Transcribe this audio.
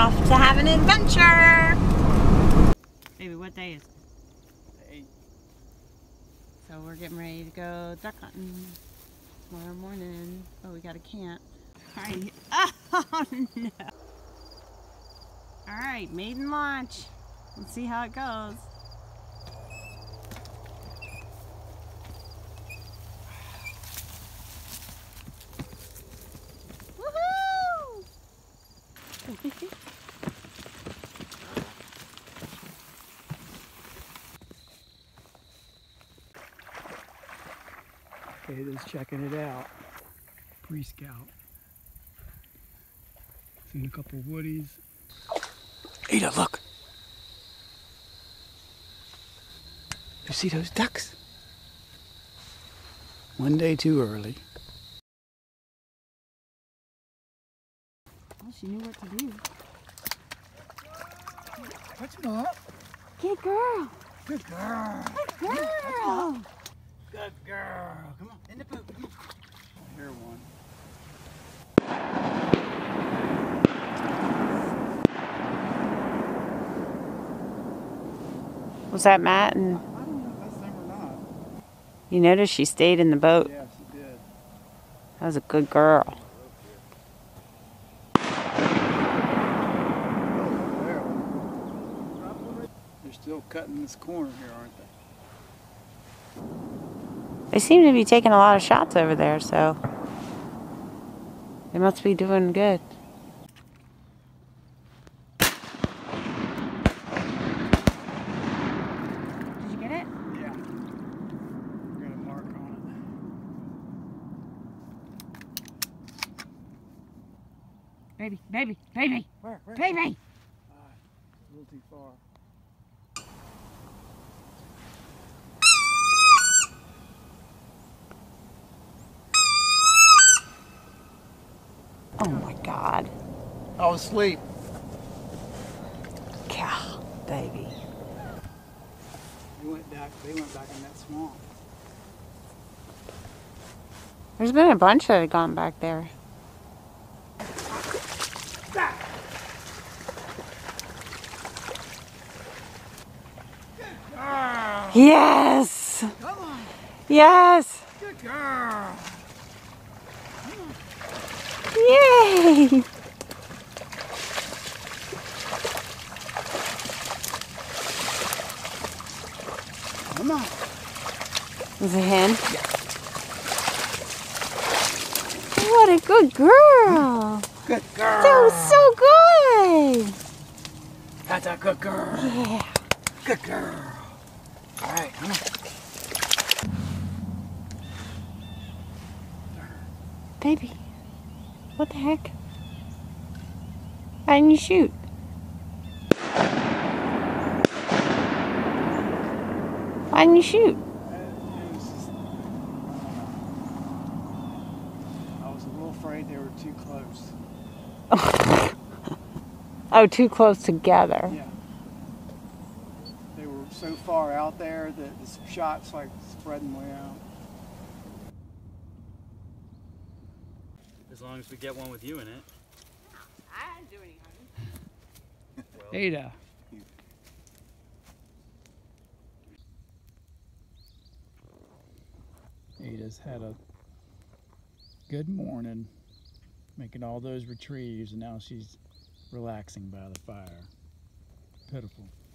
off to have an adventure. Baby, what day is it? 8. So we're getting ready to go duck hunting tomorrow morning. Oh, we got a camp. Alright. Oh no. Alright, maiden launch. Let's see how it goes. Woohoo! Ada's checking it out. Pre-scout. Seen a couple woodies. Ada, look! You see those ducks? One day too early. Well, she knew what to do. Touch them up. Good girl. Good girl. Good girl. Good girl. Come on, in the boot. Come on. I hear one. Was that Matt? And I don't know if that's them or not. you noticed she stayed in the boat. Yeah, she did. That was a good girl. They're still cutting this corner here, aren't they? They seem to be taking a lot of shots over there, so they must be doing good. Did you get it? Yeah. We're gonna mark on it. Baby, baby, baby, Where? baby! A little too far. Oh my God. I was asleep. God, baby. They went back in that swamp. There's been a bunch that have gone back there. Girl. Yes! Come on. Yes! Good girl. Yay! Come on. Was it a hen? What a good girl! Good girl. That was so good! That's a good girl. Yeah. Good girl. All right, come on. Baby, what the heck? Why didn't you shoot? Why didn't you shoot? I was a little afraid they were too close. Oh, too close together. Yeah. They were so far out there that the shots like spreading way out. As long as we get one with you in it. I didn't do any hunting. Ada. Ada's had a good morning making all those retrieves, and now she's relaxing by the fire. Pitiful.